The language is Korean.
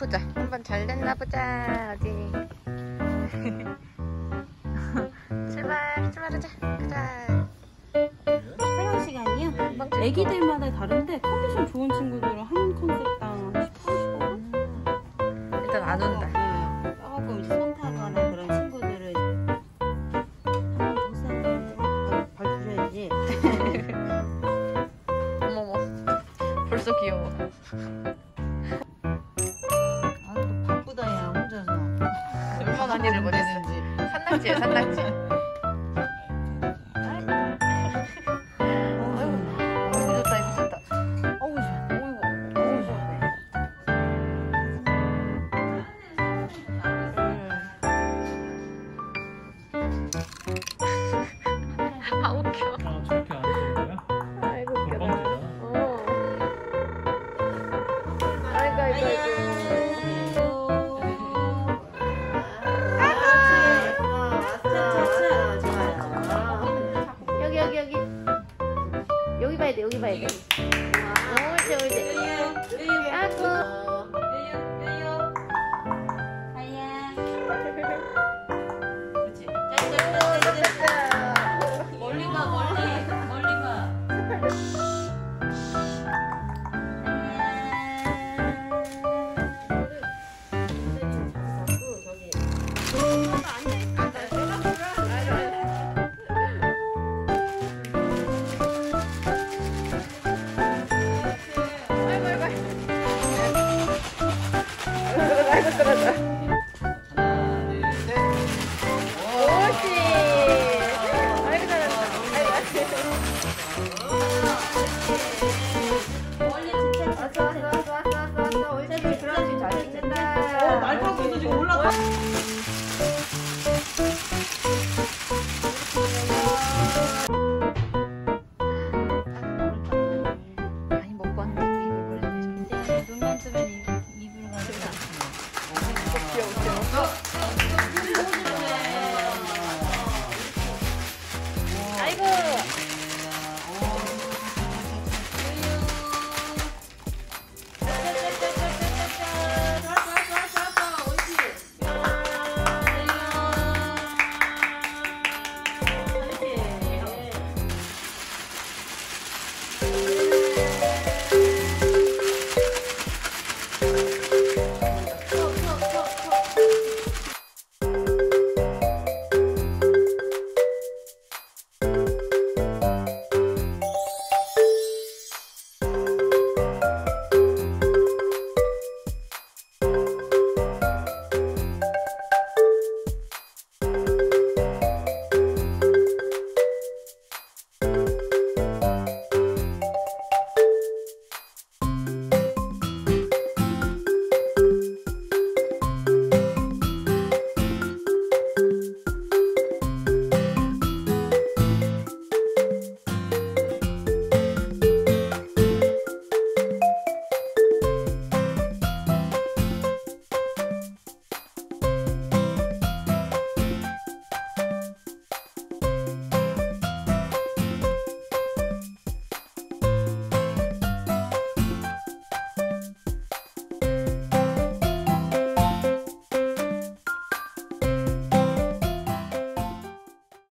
보자. 한번 잘 됐나 보자. 어디? 출발하자. 가자. 촬영 시간이요? 애기들마다 다른데 컨디션 좋은 친구들은 한 컨셉당 10분. 일단 안 온다. 조금 이제 손 타거나 그런 친구들은 한번 더 써야 되는데 발 부셔야지. 어머머. 벌써 귀여워. 아, 또 바쁘다 야 혼자서. 얼마나 많이를 보냈는지. 산낙지야 산낙지. 아 웃겨. 아, 저렇게 안 해주는 거야? 아이고 웃겨. 건방지다. 아이고 아이고 아이고. 여기 봐야 돼. 여기 봐야 돼. 옳지 옳지. 아이고. 아이고 떨어져. 옳지. 아이고 잘한다. 왔어. 옳지. 그렇지. 잘 찍는다. 말 타고 있어 지금 올라가. 많이 먹고 왔는데 입을 벌렸네. 눈만 뜨면